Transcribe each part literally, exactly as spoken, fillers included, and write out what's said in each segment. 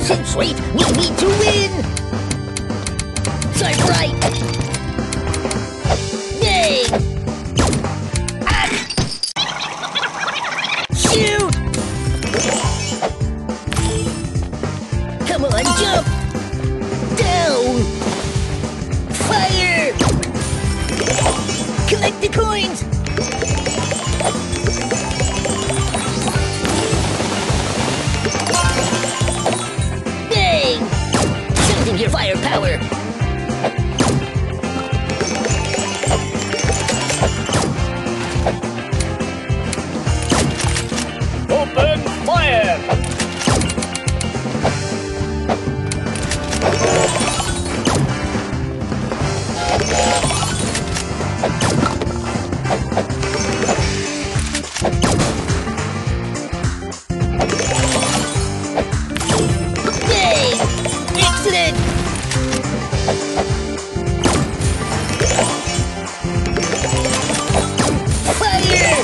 Concentrate! We need to win! Swipe right! Yay! Ah! Shoot! Come on, jump! Down! Fire! Collect the coins! Bang! Sending your firepower! Open fire! Excellent! Fire!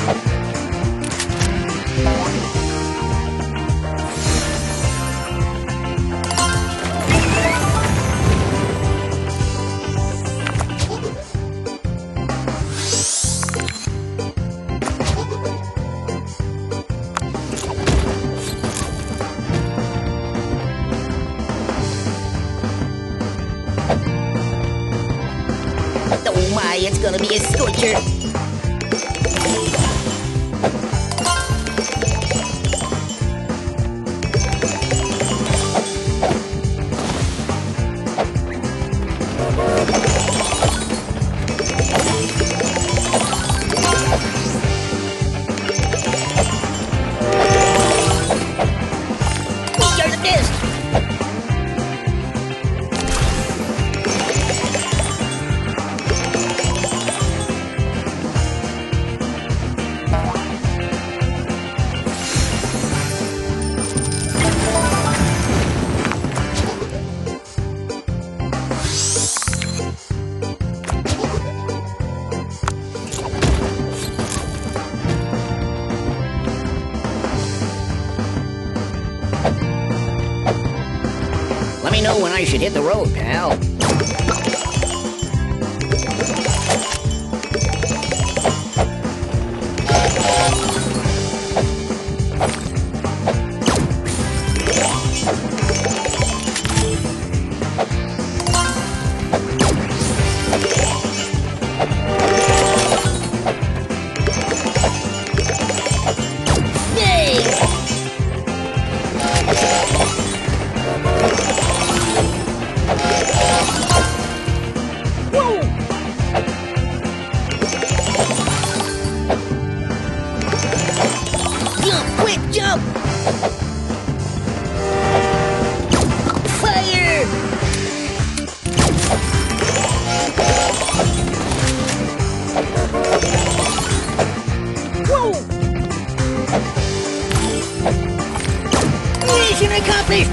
Oh my, it's gonna be a scorcher! We are the best! Let me know when I should hit the road, pal. Jump! Fire! Whoa! Mission accomplished!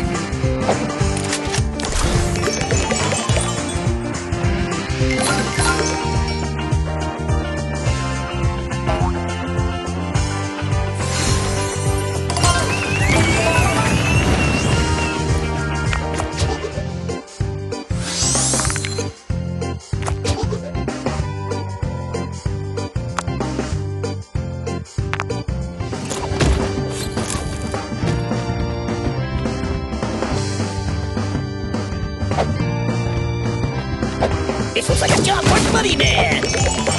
This looks like a job for Money Man!